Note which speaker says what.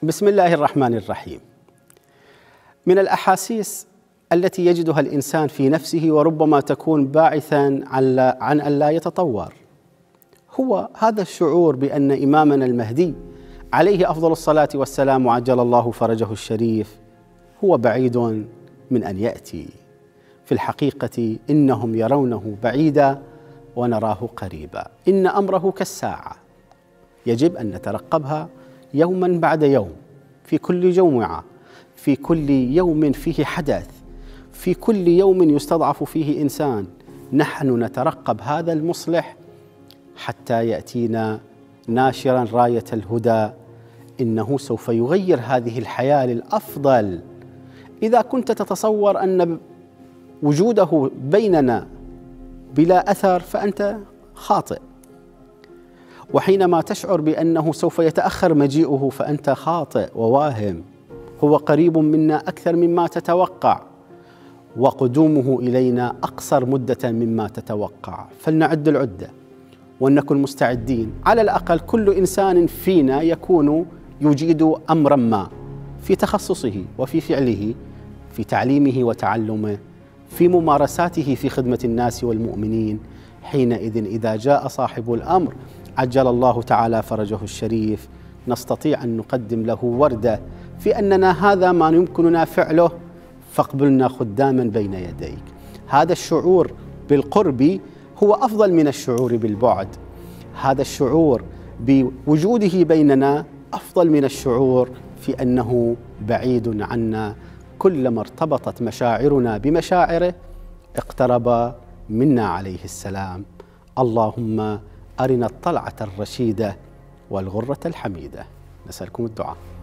Speaker 1: بسم الله الرحمن الرحيم. من الأحاسيس التي يجدها الإنسان في نفسه وربما تكون باعثا عن أن لا يتطور هو هذا الشعور بأن إمامنا المهدي عليه أفضل الصلاة والسلام وعجل الله فرجه الشريف هو بعيد من أن يأتي. في الحقيقة إنهم يرونه بعيدا ونراه قريبا، إن أمره كالساعة يجب أن نترقبها يوما بعد يوم، في كل جمعة، في كل يوم فيه حدث، في كل يوم يستضعف فيه إنسان. نحن نترقب هذا المصلح حتى يأتينا ناشرا راية الهدى، إنه سوف يغير هذه الحياة للأفضل. إذا كنت تتصور أن وجوده بيننا بلا أثر فأنت خاطئ، وحينما تشعر بأنه سوف يتأخر مجيئه فأنت خاطئ وواهم. هو قريب منا أكثر مما تتوقع، وقدومه إلينا أقصر مدة مما تتوقع. فلنعد العدة ونكن مستعدين. على الأقل كل إنسان فينا يكون يجيد أمرا ما في تخصصه وفي فعله، في تعليمه وتعلمه، في ممارساته في خدمة الناس والمؤمنين. حينئذ إذا جاء صاحب الأمر عجل الله تعالى فرجه الشريف نستطيع أن نقدم له وردة في أننا هذا ما يمكننا فعله، فاقبلنا خداما بين يديك. هذا الشعور بالقرب هو أفضل من الشعور بالبعد. هذا الشعور بوجوده بيننا أفضل من الشعور في أنه بعيد عنا. كلما ارتبطت مشاعرنا بمشاعره اقترب منا عليه السلام. اللهم أرنا الطلعة الرشيدة والغرة الحميدة. نسألكم الدعاء.